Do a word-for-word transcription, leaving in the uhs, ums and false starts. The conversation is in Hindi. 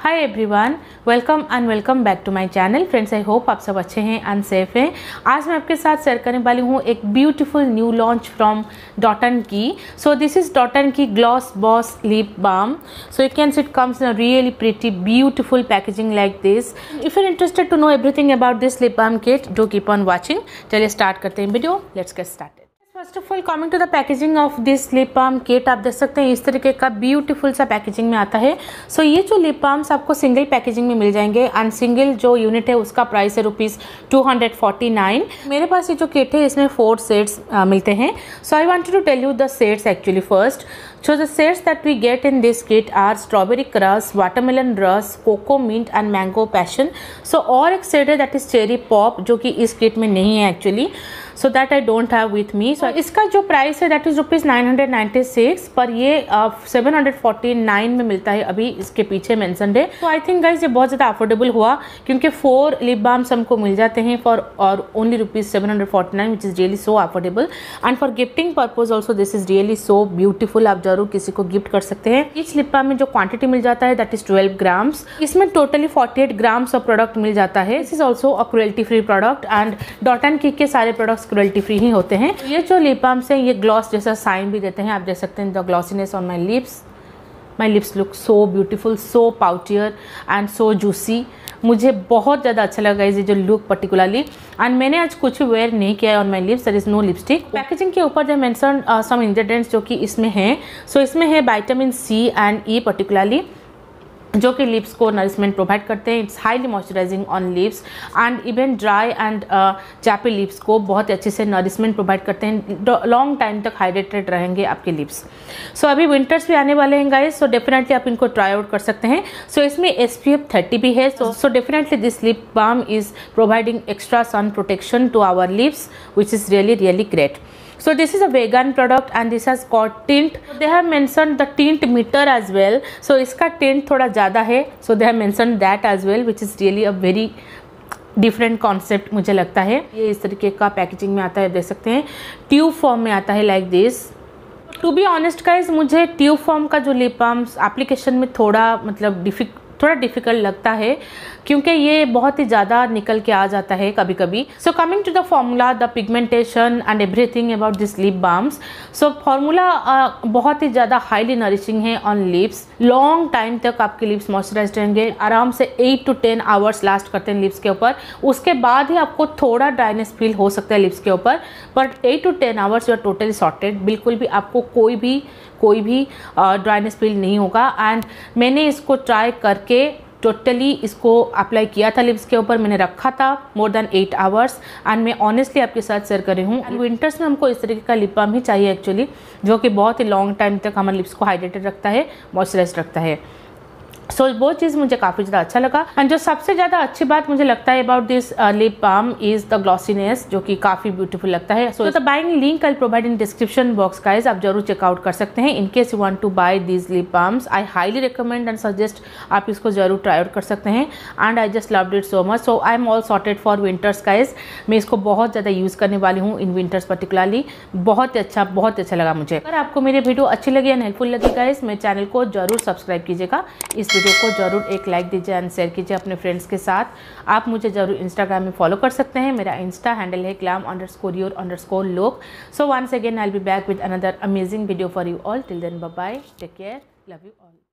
Hi everyone, welcome and welcome back to my channel. Friends, I hope आप सब अच्छे हैं एंड सेफ हैं। आज मैं आपके साथ शेयर करने वाली हूँ एक beautiful new launch from Dot and Key. So this is Dot and Key gloss boss lip balm. So it can it comes in a really pretty beautiful packaging like this. If you are interested to know everything about this lip balm kit, do keep on watching. चलिए स्टार्ट करते हैं video. Let's get started. First of all, coming to the packaging of this lip balm kit, आप देख सकते हैं इस तरीके का ब्यूटीफुल सा पैकेजिंग में आता है। सो so, ये जो लिप बाम्स आपको सिंगल पैकेजिंग में मिल जाएंगे एंड सिंगल जो यूनिट है उसका प्राइस है rupees two hundred forty nine. मेरे पास ये जो किट है इसमें फोर सेट्स मिलते हैं। So I wanted to tell you the sets actually first. So the sets that we get in this kit are strawberry crush, watermelon rush, cocoa mint and mango passion. So और एक सेट है that is cherry pop जो कि इस किट में नहीं है actually, so that I don't have with me. So इसका जो प्राइस है that is rupees nine hundred ninety six, पर ये सेवन हंड्रेड फोर्टी नाइन में मिलता है। अभी इसके पीछे मेंशन्ड है। तो आई थिंक गाइज ये बहुत ज़्यादा अफोर्डेबल हुआ क्योंकि फोर लिप बाम्स हमको मिल जाते हैं फॉर और only rupees seven hundred forty nine, which is really so affordable and for gifting purpose also this is really so beautiful. आप जरूर किसी को गिफ्ट कर सकते हैं। इस लिप बाम में जो क्वांटिटी मिल जाता है दैट इज ट्वेल्व ग्राम्स। इसमें totally forty eight grams of product मिल जाता है। This is also a cruelty free product and Dot and Key के सारे प्रोडक्ट्स क्रुएल्टी फ्री ही होते हैं। ये जो लिप बाम्स हैं ये ग्लॉस जैसा साइन भी देते हैं। आप देख सकते हैं the glossiness on my lips. My lips look so beautiful, so poutier and so juicy. मुझे बहुत ज़्यादा अच्छा लगा ये जो लुक पर्टिकुलरली। एंड मैंने आज कुछ वेयर नहीं किया है on my lips, there is no lipstick. Packaging के ऊपर जो मेंशन सम इंग्रेडिएंट्स जो कि इसमें हैं। सो so, इसमें है vitamin C and E particularly जो कि लिप्स को नरिशमेंट प्रोवाइड करते हैं। It's highly moisturising on lips and even dry and chappy lips को बहुत अच्छे से नरिशमेंट प्रोवाइड करते हैं। लॉन्ग टाइम तक हाइड्रेटेड रहेंगे आपके लिप्स। सो so, अभी विंटर्स भी आने वाले हैं गाइस, सो डेफिनेटली आप इनको ट्राई आउट कर सकते हैं। सो so, इसमें एस पी एफ थर्टी भी है। So so definitely this lip balm is providing extra sun protection to our lips which is really really great. So this is a vegan product and this has got tint. They have mentioned the tint meter as well. So इसका tint थोड़ा ज़्यादा है. So they have mentioned that as well, which is really a very different concept मुझे लगता है। ये इस तरीके का पैकेजिंग में आता है, देख सकते हैं ट्यूब फॉर्म में आता है like this. To be honest guys, मुझे ट्यूब फॉर्म का जो लिप बाम एप्लीकेशन में थोड़ा मतलब डिफिक थोड़ा डिफिकल्ट लगता है क्योंकि ये बहुत ही ज़्यादा निकल के आ जाता है कभी कभी। So coming to the formula, the pigmentation and everything about this lip balms. So formula बहुत ही ज़्यादा हाईली नरिशिंग है ऑन लिप्स। लॉन्ग टाइम तक आपके लिप्स मॉइस्चराइज्ड रहेंगे। आराम से eight to ten hours last करते हैं लिप्स के ऊपर। उसके बाद ही आपको थोड़ा ड्राइनेस फील हो सकता है लिप्स के ऊपर, but eight to ten hours you are totally sorted. बिल्कुल भी आपको कोई भी कोई भी ड्राइनेस फील नहीं होगा। एंड मैंने इसको ट्राई करके टोटली इसको अप्लाई किया था लिप्स के ऊपर। मैंने रखा था more than eight hours and मैं ऑनेस्टली आपके साथ शेयर कर रही हूँ। एंड विंटर्स में हमको इस तरीके का लिप बाम ही चाहिए एक्चुअली, जो कि बहुत ही लॉन्ग टाइम तक हमारे लिप्स को हाइड्रेटेड रखता है, मॉइस्चराइज रखता है। सो so, वो चीज़ मुझे काफ़ी ज़्यादा अच्छा लगा। एंड जो सबसे ज़्यादा अच्छी बात मुझे लगता है about this lip balm is the glossiness, जो कि काफ़ी ब्यूटीफुल लगता है। So the buying link I provide in description box guys, आप जरूर चेकआउट कर सकते हैं। In case you want to buy this lip balms, I highly recommend and suggest आप इसको जरूर ट्राई आउट कर सकते हैं। And I just loved it so much. So I am all sorted for winters guys. मैं इसको बहुत ज़्यादा यूज़ करने वाली हूँ इन विंटर्स पर्टिकुलरली। बहुत ही अच्छा बहुत अच्छा लगा मुझे। अगर आपको मेरी वीडियो अच्छी लगी एंड हेल्पफुल लगी गाइज, मेरे चैनल को जरूर सब्सक्राइब कीजिएगा। इस वीडियो को जरूर एक लाइक दीजिए एंड शेयर कीजिए अपने फ्रेंड्स के साथ। आप मुझे जरूर इंस्टाग्राम में फॉलो कर सकते हैं। मेरा इंस्टा हैंडल है glam underscore your underscore look. So once again I will be back with another amazing video for you all. Till then bye bye, take care, love you all.